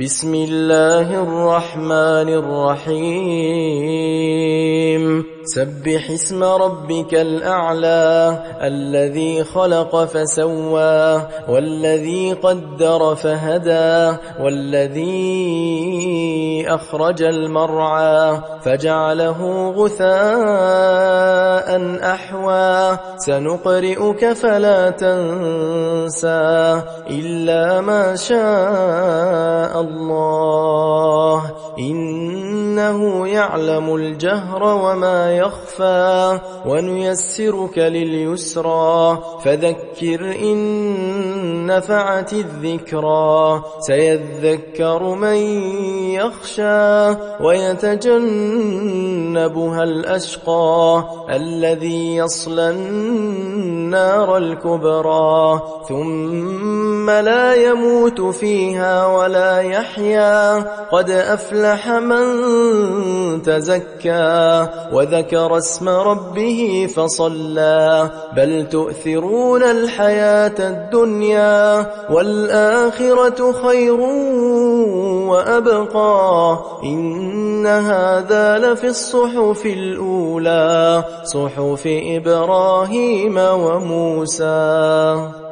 بسم الله الرحمن الرحيم سبح اسم ربك الأعلى الذي خلق فسوى والذي قدر فهدى والذي أخرج المرعى فجعله غثاء أحوى سنقرئك فلا تنسى إلا ما شاء الله إنه يعلم الجهر وما يخفى ونيسرك لليسرى فذكر إن نفعت الذكرى سيذكر من يخشى ويتجنبها الأشقى الذي يصلى النار الكبرى ثم لا يموت فيها ولا يحيا قد أفلح من تزكى وذكر اسم ربه فصلى بل تؤثرون الحياة الدنيا والآخرة خير وأبقى إن هذا لفي الصحف الأولى صحف إبراهيم وموسى.